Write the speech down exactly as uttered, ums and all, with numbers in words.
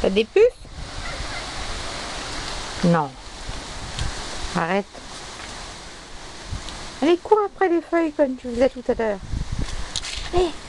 T'as des puces? Non. Arrête. Allez, cours après les feuilles comme tu faisais tout à l'heure. Allez.